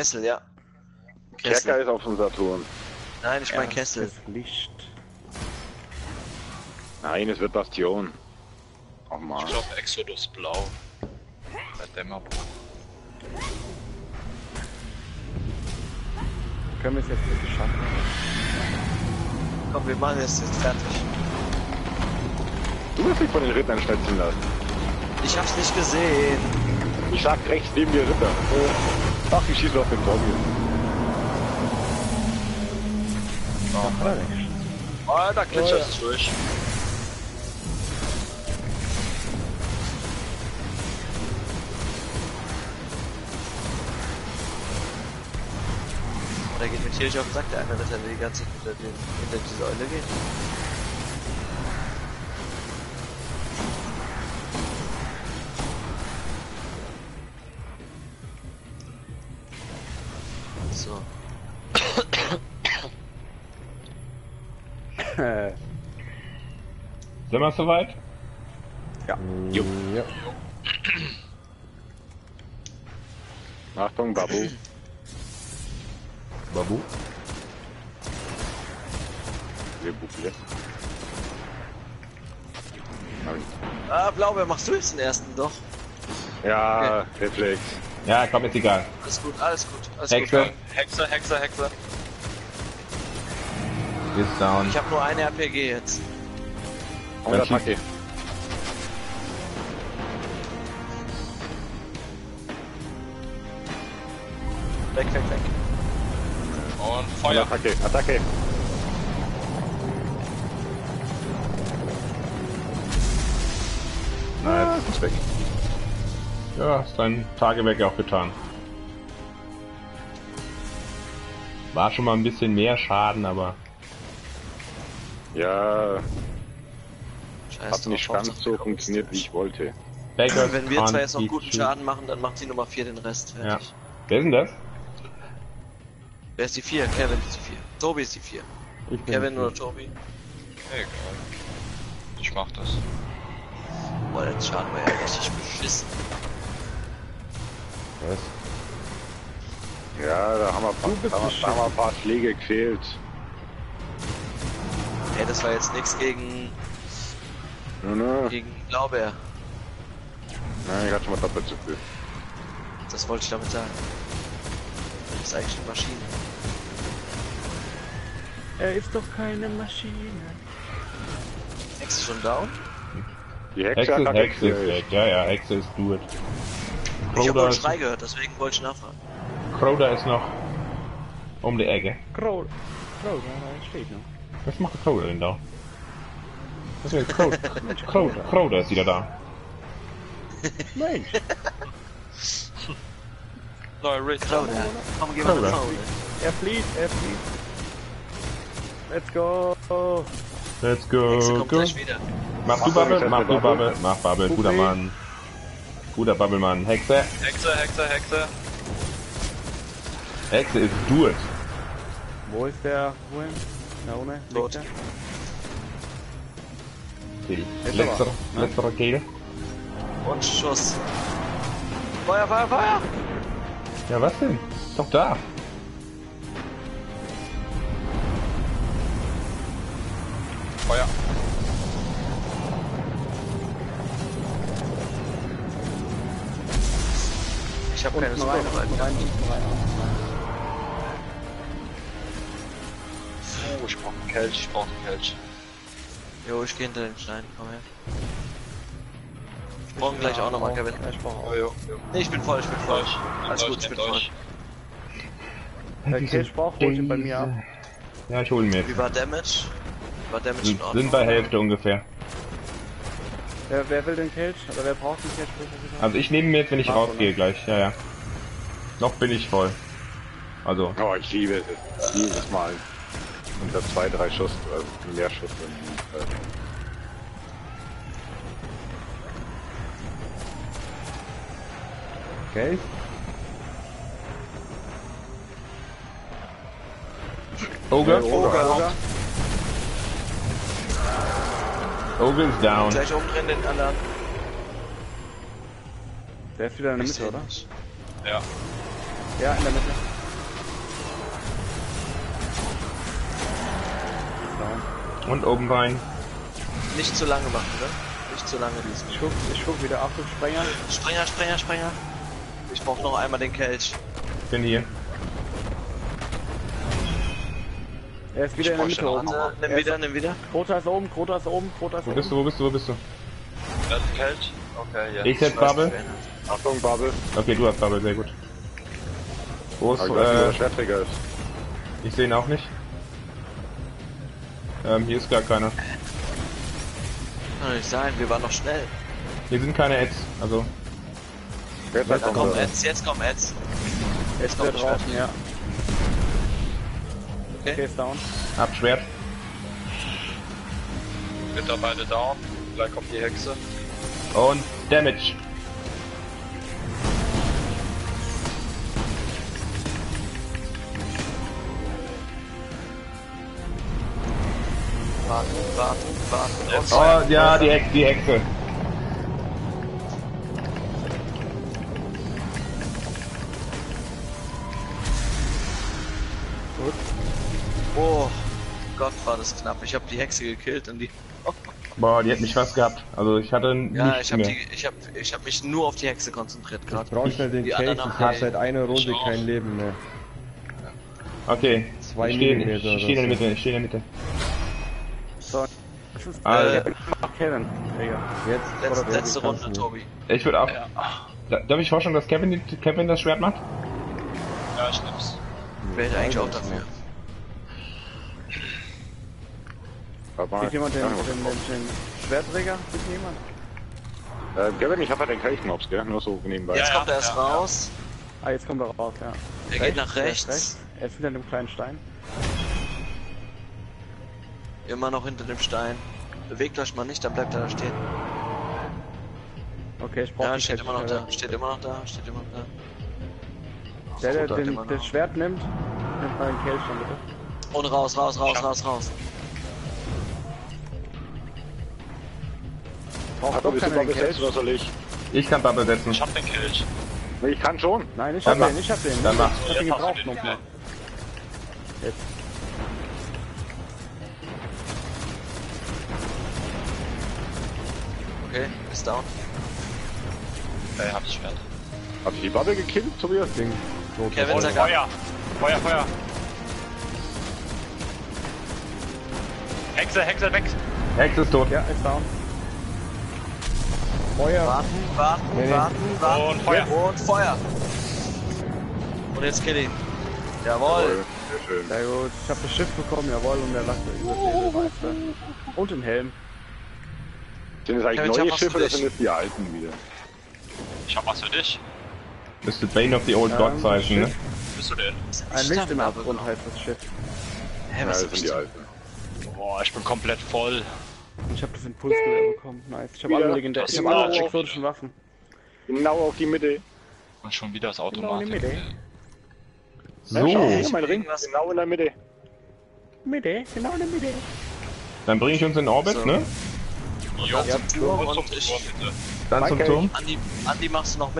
Kessel, ja. Kerker ist auf dem Saturn. Nein, ich mein Kessel. Licht. Nein, es wird Bastion. Oh Ich Mann. glaube Exodus Blau. Bei Dämmerbruch. Können wir es jetzt wirklich schaffen? Komm, wir machen es jetzt fertig. Du wirst dich von den Rittern schnitzen lassen. Ich hab's nicht gesehen. Ich sag rechts neben dir Ritter. Ach, ich schieße auf den Zombie. Oh, da glitscht es durch. Der geht mir tierisch auf den Sack, der eine Ritter, der die ganze Zeit hinter die Säule geht. So. Sind wir soweit? Ja. Jo. Ja. Achtung, Babu. Babu. Wir buchen Ah, Blau, wer machst du jetzt den ersten doch? Ja, Reflex. Ja, komm, ist egal. Alles gut, alles gut, alles Hexe. gut. Hexe, Hexe, Hexe. Ist down. Ich habe nur eine RPG jetzt. Und Attacke. Weg, weg, weg. Und Und Feuer. Attacke, Attacke. Nein, ist weg. Ja, ist dein Tagewerk auch getan. War schon mal ein bisschen mehr Schaden, aber Ja, Scheiß hat nicht drauf, ganz Hauptsache, so wir kommen funktioniert, wie durch. ich wollte. Beggars Wenn wir can't zwar jetzt noch be guten choosy. Schaden machen, dann macht die Nummer 4 den Rest. Ja. Fertig. Wer ist denn das? Wer ist die 4? Kevin ist die 4. Tobi ist die 4. Ich bin Kevin oder Tobi? Egal. Ich mach das. Boah, der Schaden war ja richtig beschissen. Was? Ja, da haben wir ein paar Schläge gefehlt. Ey, das war jetzt nichts gegen Blaubeer. Nein, ich hatte schon mal doppelt so viel. Das wollte ich damit sagen. Das ist eigentlich eine Maschine. Er ist doch keine Maschine. Hexe schon down? Die Hexe hat ist weg. Ja, ja, Hexe ist do it. Ich habe wohl Crowder einen ist, Schrei gehört, deswegen wollte ich nachfragen. Crowder ist noch um die Ecke. Crow, da steht noch. Was macht Crowder denn da? Was ist denn Crowder ist wieder da. Mensch, Neuer Ritter. Claudia, komm, geh mal nach Hause. er flieht. Let's go. Let's go. Hexe kommt go. gleich wieder. Mach du Bubble, mach Bubble, guter Mann. Guter Bubblemann. Hexe. Hexe, Hexe, Hexe. Hexe ist do it. Wo ist der? Wohin? Da ohne? Tot. Liegt Die Jetzt letzte Rakete. Und Schuss. Feuer, Feuer, Feuer! Ja, was denn? Ist doch da. Feuer. Ich hab keine Super. Oh, ich brauch einen Kelch, ich brauch einen Kelch. Jo, ich geh hinter den Stein, komm her. Ich brauche gleich auch nochmal, Kevin. Ich brauche auch. Oh, jo. Nee, ich bin voll, ich bin voll. Alles gut, ich bin voll. Der Cash braucht holt ihn bei mir ab. Ja, ich hol ihn mir Wie jetzt. war Damage? War Damage in Ordnung? Sind bei Hälfte ungefähr. Wer will den Kelch? Oder wer braucht den Kelch? Also ich nehme mir jetzt, wenn ich Mach, rausgehe oder? gleich. Ja, ja. Noch bin ich voll. Also, Oh, ich liebe es. Jedes Mal. Unter 2-3 Schuss, mehr Schuss. Okay. Ogre? Ogre. Ogre ist down. Gleich umdrehen den anderen. Der ist wieder in der Ich Mitte, seh oder? nicht. Ja. Ja, in der Mitte. Und oben rein. Nicht zu lange machen, ne? Nicht zu lange diesen. Ich guck wieder. Achtung, Sprenger. Sprenger. Ich brauche noch einmal den Kelch. Bin hier. Er ist wieder in der Mitte oben. Nimm wieder. Krota ist oben. Wo bist du? Er hat einen Kelch. Okay, ja. Ich setz Bubble. Achtung, Bubble. Okay, du hast Bubble, sehr gut. Wo ist, Aber ich weiß nicht, wo der Schwerträger ist. ich sehe ihn auch nicht. Hier ist gar keiner. Kann doch nicht sein, wir waren noch schnell. Hier sind keine Ads, also. Jetzt Da kommt kommt er. Ads, jetzt kommt Ads. Jetzt kommt wieder draußen, ja. Okay, Okay. ist down. Abschwert. Mitarbeiter down. Gleich kommt die Hexe. Und Damage. Warten. Oh, ja, die Hexe. Oh Gott, war das knapp. Ich habe die Hexe gekillt und die... Boah, die hat mich fast gehabt. Also ich hatte Ja, nichts mehr. ich hab mich nur auf die Hexe konzentriert gerade. Brauch schnell den Die Kelch, anderen ich haben- hab seit einer Runde kein Leben mehr. Okay. 2 Ich stehe Millimeter oder in der so. Mitte, ich stehe in der Mitte. So. Das ist Alter. Kevin, Digga. Jetzt Letzte kannst Runde, du. Tobi. Ich würde auch. Darf ich vorstellen, dass Kevin das Schwert macht? Ja, ich nehm's. Wäre ich eigentlich auch dafür. Warte mal. Sieht jemand den Ja, Schwertträger? Sieht jemand? Gavin, ich hab ja den Kelchknopf, gell? Nur so nebenbei. Jetzt Ja, kommt er erst ja. raus. Ah, jetzt kommt er raus, ja. Er geht nach Er ist rechts. Er ist hinter dem kleinen Stein. Immer noch hinter dem Stein. Bewegt euch mal nicht, dann bleibt er da stehen. Okay, ich brauche Ja, den steht Kelch immer noch schneller. da. Steht immer noch da. Der Roter hat immer das noch. Schwert nimmt mal den Kelch schon bitte. Und raus. Braucht Ach, doch bist du keiner den Bubble Kelch. setzen oder soll ich? Ich kann Bubble setzen. Ich hab den Kelch. Nee, ich kann schon. Nein, ich Dann hab mach. den, ich hab den. Dann mach. Ich hab den Jetzt hast du gebraucht den nochmal. Jetzt. Okay, ist down. Ey, hab das Schwert. Hab ich die Bubble gekillt, Tobias? Ding. So, Kevin, Und sag ab. Feuer. Hexe, weg. Hex ist tot. Ja, ist down. Feuer. Warten. Und Feuer. Und Feuer. Und jetzt kill ihn. Jawohl. Sehr schön. Sehr gut. Ich hab das Schiff bekommen, jawohl, und der lachte übersehen, weißt du. Und den Helm. Sind es eigentlich Kevin, neue was Schiffe für oder dich? sind es die alten wieder? Ich hab was für dich. Mr. Bane of the Old God Zeichen, ne? Wo bist du denn? Ein Licht im Abgrund heißt das Schiff. Hä, Ja, was das hab ich sind die denn? alten. Boah, ich bin komplett voll. Und ich hab das Impulsgewehr bekommen. Nice. Ich hab Wieder? alle legendären. Ich hab Genau. alle exotischen Waffen. Genau auf die Mitte. Und schon wieder das Genau in Automat. die Mitte. So, Ja, schau, ich mein will Ring. irgendwas- Genau in der Mitte. Mitte, genau in der Mitte. dann bringe ich uns in Orbit, So. ne? Jo, Dann zum Turm und und zum ich... Tor, bitte. Dann zum Danke. Turm. Andi, machst du noch mit?